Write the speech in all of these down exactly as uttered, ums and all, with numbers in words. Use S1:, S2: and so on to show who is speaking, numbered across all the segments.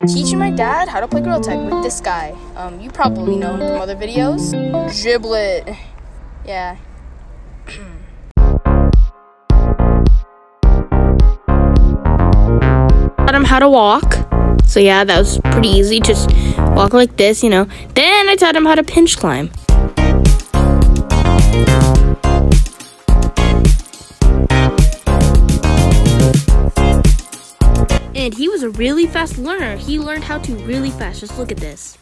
S1: teaching my dad how to play Gorilla Tag with this guy. Um, you probably know him from other videos. Giblet. Yeah. Taught him how to walk. So yeah, that was pretty easy. Just walk like this, you know. Then I taught him how to pinch climb. And he was a really fast learner. He learned how to really fast. Just look at this.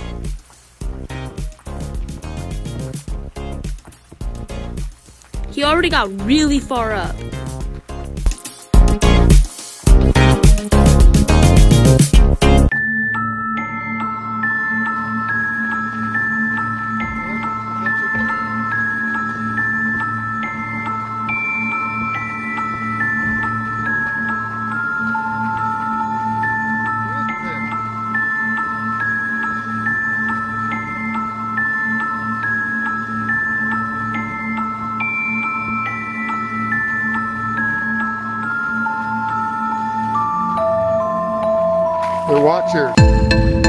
S1: He already got really far up.
S2: They're watchers.